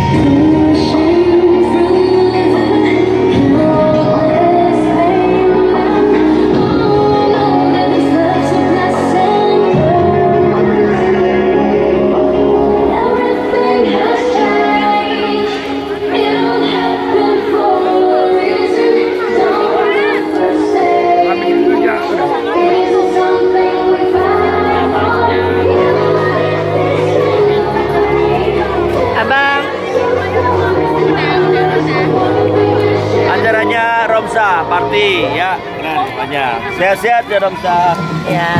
Party ya, keren banyak. Sehat-sehat ya Romsa. Ya.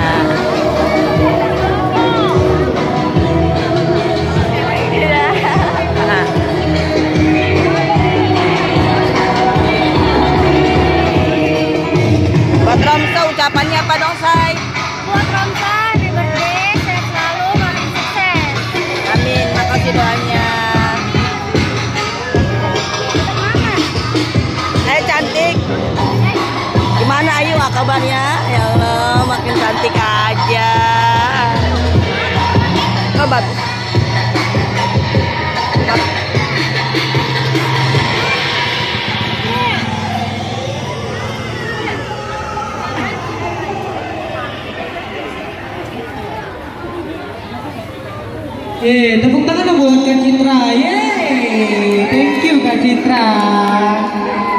Buat Romsa ucapannya apa dong, Say? Buat Romsa, happy birthday, sehat selalu, makin sukses. Amin, makasih doanya. Cantik. Gimana Ayu kabarnya? Ya Allah, makin cantik aja. Oh, bagus. Tepuk tangan buat Kak Citra. Yeay, thank you Kak Citra.